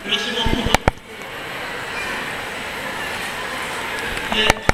フラッシュモブで